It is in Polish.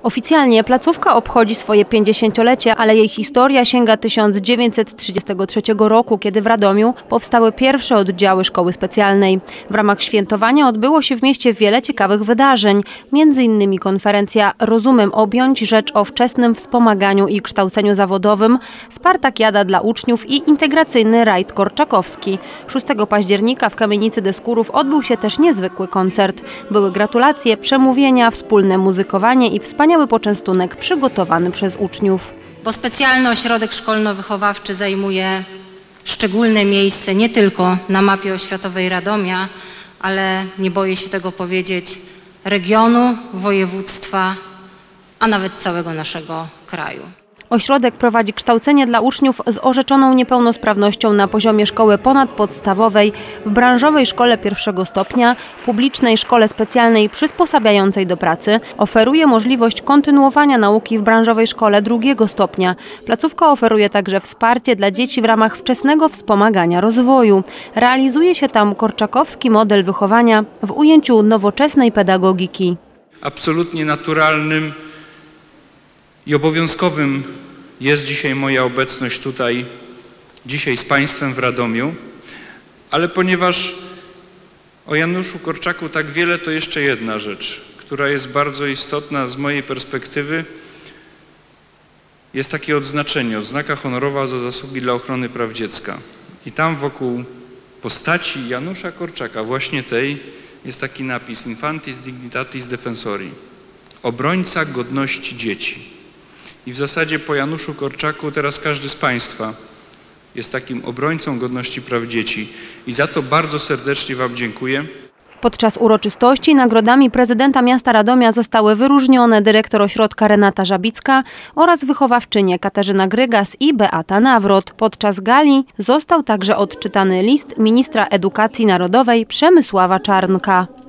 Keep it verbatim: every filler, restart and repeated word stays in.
Oficjalnie placówka obchodzi swoje pięćdziesięciolecie, ale jej historia sięga tysiąc dziewięćset trzydziestego trzeciego roku, kiedy w Radomiu powstały pierwsze oddziały szkoły specjalnej. W ramach świętowania odbyło się w mieście wiele ciekawych wydarzeń, między innymi konferencja Rozumem objąć, rzecz o wczesnym wspomaganiu i kształceniu zawodowym, spartakiada dla uczniów i integracyjny rajd korczakowski. szóstego października w Kamienicy Deskurów odbył się też niezwykły koncert. Były gratulacje, przemówienia, wspólne muzykowanie i wspaniały poczęstunek przygotowany przez uczniów. Bo specjalny ośrodek szkolno-wychowawczy zajmuje szczególne miejsce nie tylko na mapie oświatowej Radomia, ale nie boję się tego powiedzieć, regionu, województwa, a nawet całego naszego kraju. Ośrodek prowadzi kształcenie dla uczniów z orzeczoną niepełnosprawnością na poziomie szkoły ponadpodstawowej, w branżowej szkole pierwszego stopnia, publicznej szkole specjalnej przysposabiającej do pracy. Oferuje możliwość kontynuowania nauki w branżowej szkole drugiego stopnia. Placówka oferuje także wsparcie dla dzieci w ramach wczesnego wspomagania rozwoju. Realizuje się tam korczakowski model wychowania w ujęciu nowoczesnej pedagogiki. Absolutnie naturalnym i obowiązkowym jest dzisiaj moja obecność tutaj, dzisiaj z Państwem w Radomiu, ale ponieważ o Januszu Korczaku tak wiele, to jeszcze jedna rzecz, która jest bardzo istotna z mojej perspektywy. Jest takie odznaczenie, odznaka honorowa za zasługi dla ochrony praw dziecka. I tam wokół postaci Janusza Korczaka, właśnie tej, jest taki napis Infantis Dignitatis Defensori, obrońca godności dzieci. I w zasadzie po Januszu Korczaku teraz każdy z Państwa jest takim obrońcą godności praw dzieci. I za to bardzo serdecznie Wam dziękuję. Podczas uroczystości nagrodami prezydenta miasta Radomia zostały wyróżnione dyrektor ośrodka Renata Żabicka oraz wychowawczynie Katarzyna Grygas i Beata Nawrot. Podczas gali został także odczytany list ministra edukacji narodowej Przemysława Czarnka.